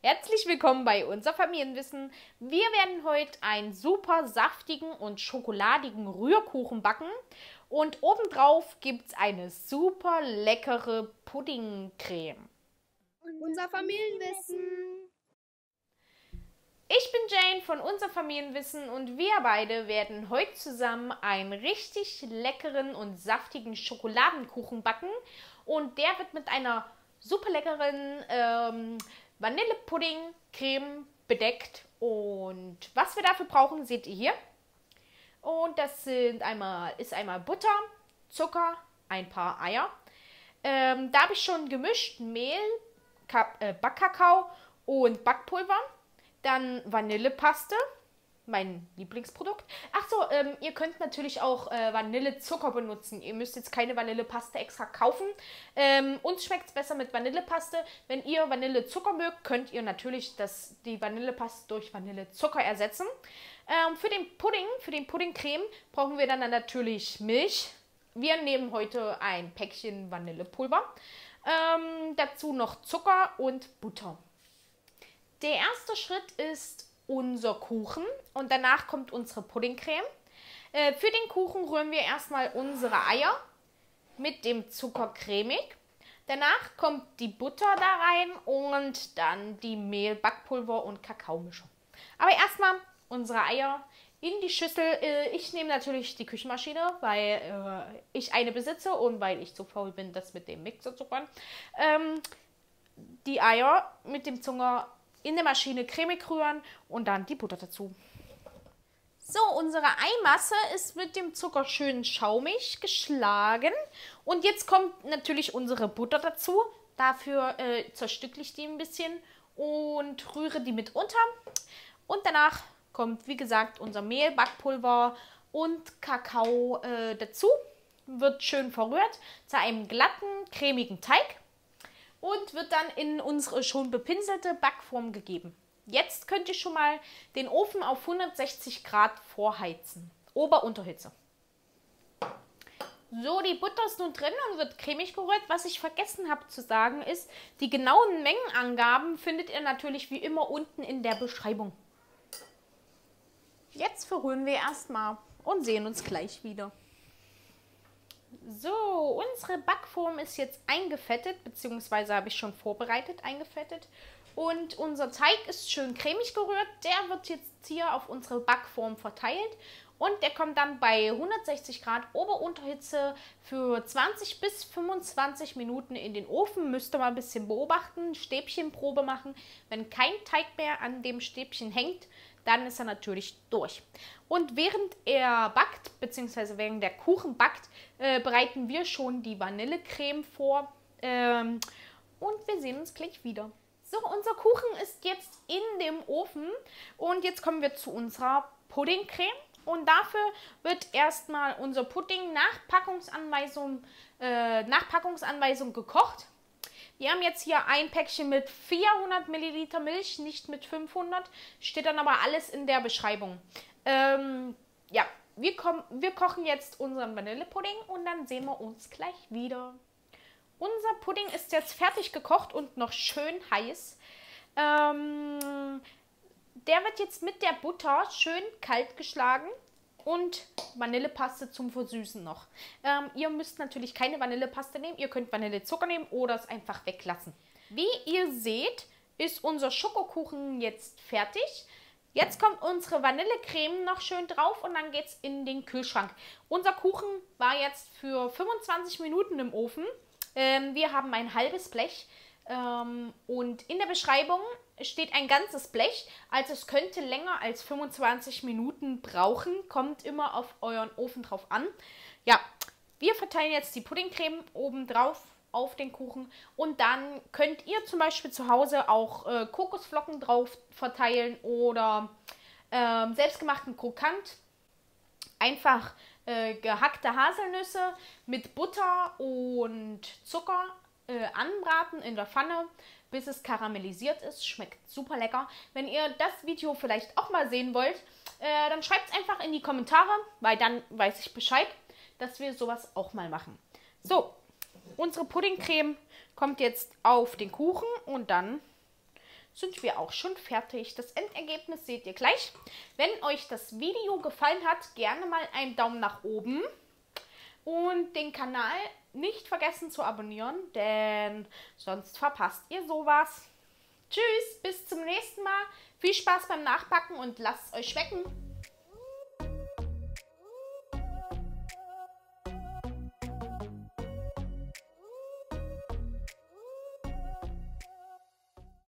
Herzlich willkommen bei unser Familienwissen. Wir werden heute einen super saftigen und schokoladigen Rührkuchen backen. Und obendrauf gibt es eine super leckere Puddingcreme. Unser Familienwissen. Ich bin Jane von unser Familienwissen und wir beide werden heute zusammen einen richtig leckeren und saftigen Schokoladenkuchen backen. Und der wird mit einer super leckeren Vanillepudding-Creme bedeckt. Und was wir dafür brauchen, seht ihr hier. Und das ist einmal Butter, Zucker, ein paar Eier. Da habe ich schon gemischt Mehl, Backkakao und Backpulver. Dann Vanillepaste, mein Lieblingsprodukt. Achso, ihr könnt natürlich auch Vanillezucker benutzen. Ihr müsst jetzt keine Vanillepaste extra kaufen. Uns schmeckt es besser mit Vanillepaste. Wenn ihr Vanillezucker mögt, könnt ihr natürlich die Vanillepaste durch Vanillezucker ersetzen. Für den Puddingcreme brauchen wir dann natürlich Milch. Wir nehmen heute ein Päckchen Vanillepulver. Dazu noch Zucker und Butter. Der erste Schritt ist unser Kuchen und danach kommt unsere Puddingcreme. Für den Kuchen rühren wir erstmal unsere Eier mit dem Zucker cremig. Danach kommt die Butter da rein und dann die Mehl, Backpulver und Kakaomischung. Aber erstmal unsere Eier in die Schüssel. Ich nehme natürlich die Küchenmaschine, weil ich eine besitze und weil ich zu faul bin, das mit dem Mixer zu machen. Die Eier mit dem Zucker in der Maschine cremig rühren und dann die Butter dazu. So, unsere Eimasse ist mit dem Zucker schön schaumig geschlagen. Und jetzt kommt natürlich unsere Butter dazu. Dafür zerstückle ich die ein bisschen und rühre die mit unter. Und danach kommt, wie gesagt, unser Mehl, Backpulver und Kakao dazu. Wird schön verrührt zu einem glatten, cremigen Teig. Und wird dann in unsere schon bepinselte Backform gegeben. Jetzt könnt ihr schon mal den Ofen auf 160 Grad vorheizen. Ober-Unterhitze. So, die Butter ist nun drin und wird cremig gerührt. Was ich vergessen habe zu sagen ist, die genauen Mengenangaben findet ihr natürlich wie immer unten in der Beschreibung. Jetzt verrühren wir erstmal und sehen uns gleich wieder. So, unsere Backform ist jetzt eingefettet, beziehungsweise habe ich schon vorbereitet eingefettet. Und unser Teig ist schön cremig gerührt. Der wird jetzt hier auf unsere Backform verteilt. Und der kommt dann bei 160 Grad Ober-Unterhitze für 20 bis 25 Minuten in den Ofen. Müsst ihr mal ein bisschen beobachten, Stäbchenprobe machen. Wenn kein Teig mehr an dem Stäbchen hängt, dann ist er natürlich durch. Und während er backt, beziehungsweise während der Kuchen backt, bereiten wir schon die Vanillecreme vor. Und wir sehen uns gleich wieder. So, unser Kuchen ist jetzt in dem Ofen. Und jetzt kommen wir zu unserer Puddingcreme. Und dafür wird erstmal unser Pudding nach Packungsanweisung gekocht. Wir haben jetzt hier ein Päckchen mit 400 Milliliter Milch, nicht mit 500. Steht dann aber alles in der Beschreibung. Ja, wir kochen jetzt unseren Vanillepudding und dann sehen wir uns gleich wieder. Unser Pudding ist jetzt fertig gekocht und noch schön heiß. Der wird jetzt mit der Butter schön kalt geschlagen. Und Vanillepaste zum Versüßen noch. Ihr müsst natürlich keine Vanillepaste nehmen. Ihr könnt Vanillezucker nehmen oder es einfach weglassen. Wie ihr seht, ist unser Schokokuchen jetzt fertig. Jetzt kommt unsere Vanillecreme noch schön drauf und dann geht es in den Kühlschrank. Unser Kuchen war jetzt für 25 Minuten im Ofen. Wir haben ein halbes Blech. Und in der Beschreibung steht ein ganzes Blech, also es könnte länger als 25 Minuten brauchen, kommt immer auf euren Ofen drauf an. Ja, wir verteilen jetzt die Puddingcreme oben drauf auf den Kuchen und dann könnt ihr zum Beispiel zu Hause auch Kokosflocken drauf verteilen oder selbstgemachten Krokant. Einfach gehackte Haselnüsse mit Butter und Zucker anbraten in der Pfanne, bis es karamellisiert ist. Schmeckt super lecker. Wenn ihr das Video vielleicht auch mal sehen wollt, dann schreibt es einfach in die Kommentare, weil dann weiß ich Bescheid, dass wir sowas auch mal machen. So, unsere Puddingcreme kommt jetzt auf den Kuchen und dann sind wir auch schon fertig. Das Endergebnis seht ihr gleich. Wenn euch das Video gefallen hat, gerne mal einen Daumen nach oben. Und den Kanal nicht vergessen zu abonnieren, denn sonst verpasst ihr sowas. Tschüss, bis zum nächsten Mal. Viel Spaß beim Nachbacken und lasst es euch schmecken.